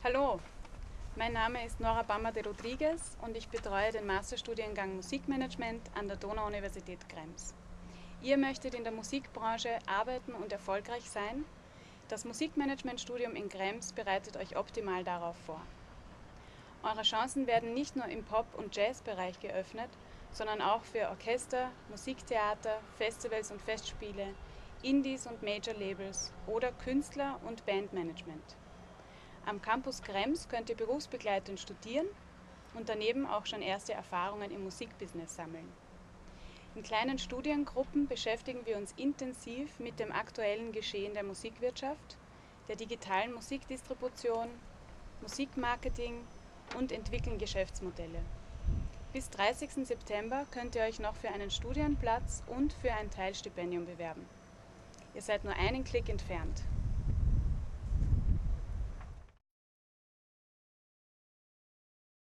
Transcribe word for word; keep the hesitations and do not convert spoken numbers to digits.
Hallo, mein Name ist Nora Bammer de Rodriguez und ich betreue den Masterstudiengang Musikmanagement an der Donau-Universität Krems. Ihr möchtet in der Musikbranche arbeiten und erfolgreich sein? Das Musikmanagementstudium in Krems bereitet euch optimal darauf vor. Eure Chancen werden nicht nur im Pop- und Jazzbereich geöffnet, sondern auch für Orchester, Musiktheater, Festivals und Festspiele, Indies und Major-Labels oder Künstler- und Bandmanagement. Am Campus Krems könnt ihr berufsbegleitend studieren und daneben auch schon erste Erfahrungen im Musikbusiness sammeln. In kleinen Studiengruppen beschäftigen wir uns intensiv mit dem aktuellen Geschehen der Musikwirtschaft, der digitalen Musikdistribution, Musikmarketing und entwickeln Geschäftsmodelle. Bis dreißigsten September könnt ihr euch noch für einen Studienplatz und für ein Teilstipendium bewerben. Ihr seid nur einen Klick entfernt.